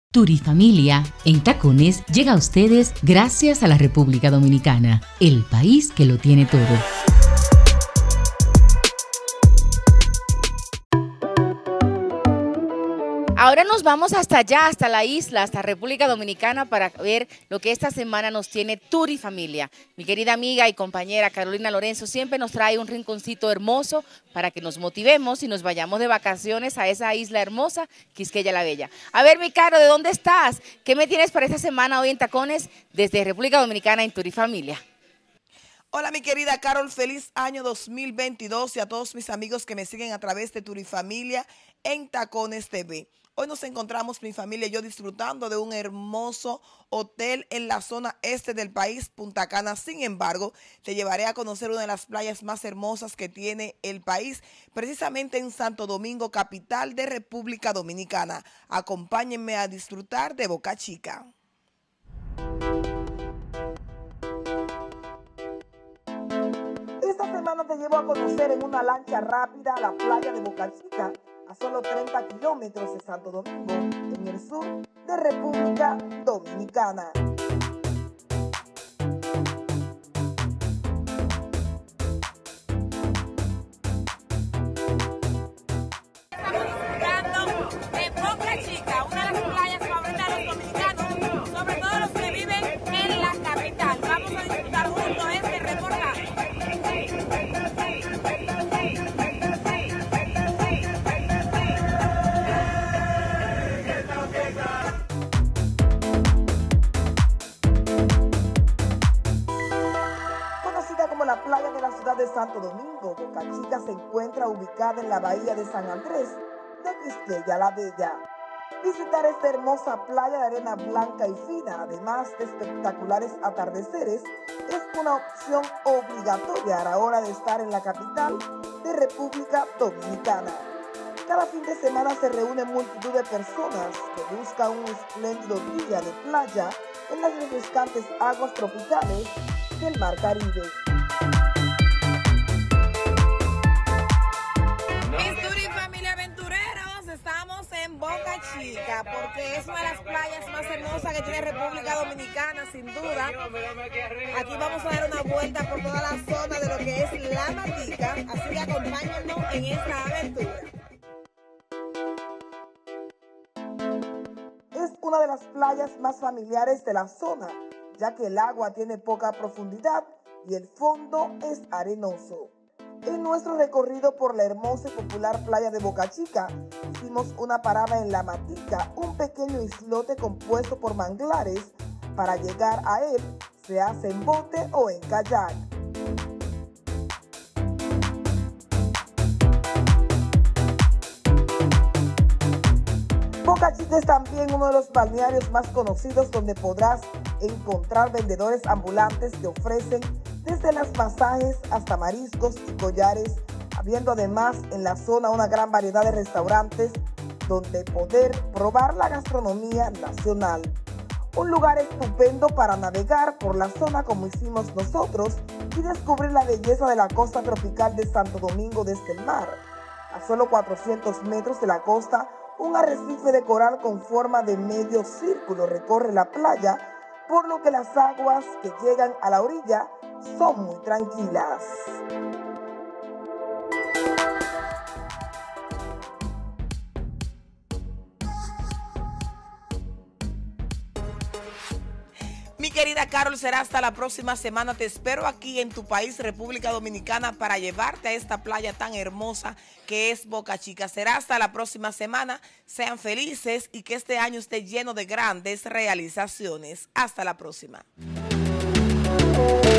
Turifamilia en Tacones llega a ustedes gracias a la República Dominicana, el país que lo tiene todo. Ahora nos vamos hasta allá, hasta la isla, hasta República Dominicana para ver lo que esta semana nos tiene Turifamilia. Mi querida amiga y compañera Carolina Lorenzo siempre nos trae un rinconcito hermoso para que nos motivemos y nos vayamos de vacaciones a esa isla hermosa, Quisqueya la Bella. A ver, mi Caro, ¿de dónde estás? ¿Qué me tienes para esta semana hoy en Tacones desde República Dominicana en Turifamilia? Hola mi querida Carol, feliz año 2022 y a todos mis amigos que me siguen a través de Turifamilia en Tacones TV. Hoy nos encontramos mi familia y yo disfrutando de un hermoso hotel en la zona este del país, Punta Cana. Sin embargo, te llevaré a conocer una de las playas más hermosas que tiene el país, precisamente en Santo Domingo, capital de República Dominicana. Acompáñenme a disfrutar de Boca Chica. Esta semana te llevo a conocer en una lancha rápida la playa de Boca Chica, a solo 30 kilómetros de Santo Domingo, en el sur de República Dominicana. Estamos disfrutando de Boca Chica, una de las playas favoritas de los dominicanos, sobre todo los que viven en la capital. Vamos a disfrutar juntos este reportaje. La playa de la ciudad de Santo Domingo, Boca Chica se encuentra ubicada en la bahía de San Andrés de Quisqueya la Bella. Visitar esta hermosa playa de arena blanca y fina, además de espectaculares atardeceres, es una opción obligatoria a la hora de estar en la capital de República Dominicana. Cada fin de semana se reúnen multitud de personas que buscan un espléndido día de playa en las refrescantes aguas tropicales del Mar Caribe. Estamos en Boca Chica porque es una de las playas más hermosas que tiene República Dominicana, sin duda. Aquí vamos a dar una vuelta por toda la zona de lo que es La Matica, así que acompáñennos en esta aventura. Es una de las playas más familiares de la zona, ya que el agua tiene poca profundidad y el fondo es arenoso. En nuestro recorrido por la hermosa y popular playa de Boca Chica, hicimos una parada en La Matica, un pequeño islote compuesto por manglares. Para llegar a él, se hace en bote o en kayak. Boca Chica es también uno de los balnearios más conocidos donde podrás encontrar vendedores ambulantes que ofrecen desde los masajes hasta mariscos y collares, habiendo además en la zona una gran variedad de restaurantes donde poder probar la gastronomía nacional. Un lugar estupendo para navegar por la zona como hicimos nosotros y descubrir la belleza de la costa tropical de Santo Domingo desde el mar. A solo 400 metros de la costa, un arrecife de coral con forma de medio círculo recorre la playa, por lo que las aguas que llegan a la orilla son muy tranquilas. Mi querida Carol, será hasta la próxima semana. Te espero aquí en tu país, República Dominicana, para llevarte a esta playa tan hermosa que es Boca Chica. Será hasta la próxima semana. Sean felices y que este año esté lleno de grandes realizaciones. Hasta la próxima.